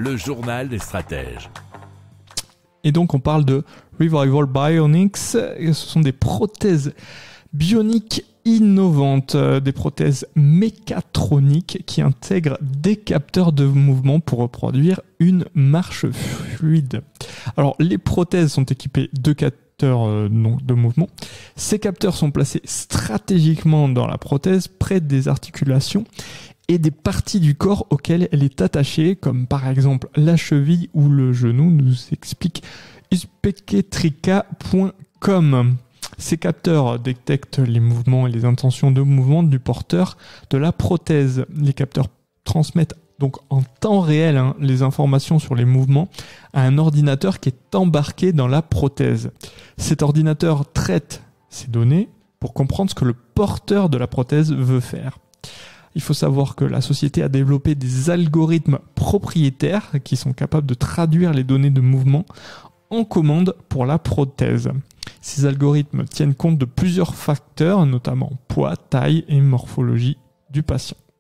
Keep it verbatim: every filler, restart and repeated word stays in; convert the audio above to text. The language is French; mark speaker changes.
Speaker 1: le journal des stratèges.
Speaker 2: Et donc on parle de Revival Bionics, ce sont des prothèses bioniques innovantes, des prothèses mécatroniques qui intègrent des capteurs de mouvement pour reproduire une marche fluide. Alors les prothèses sont équipées de capteurs euh, non, de mouvement. Ces capteurs sont placés stratégiquement dans la prothèse, près des articulations et des parties du corps auxquelles elle est attachée, comme par exemple la cheville ou le genou, nous explique uspeketrika point com. Ces capteurs détectent les mouvements et les intentions de mouvement du porteur de la prothèse. Les capteurs transmettent donc en temps réel hein, les informations sur les mouvements à un ordinateur qui est embarqué dans la prothèse. Cet ordinateur traite ces données pour comprendre ce que le porteur de la prothèse veut faire. Il faut savoir que la société a développé des algorithmes propriétaires qui sont capables de traduire les données de mouvement en commande pour la prothèse. Ces algorithmes tiennent compte de plusieurs facteurs, notamment poids, taille et morphologie du patient.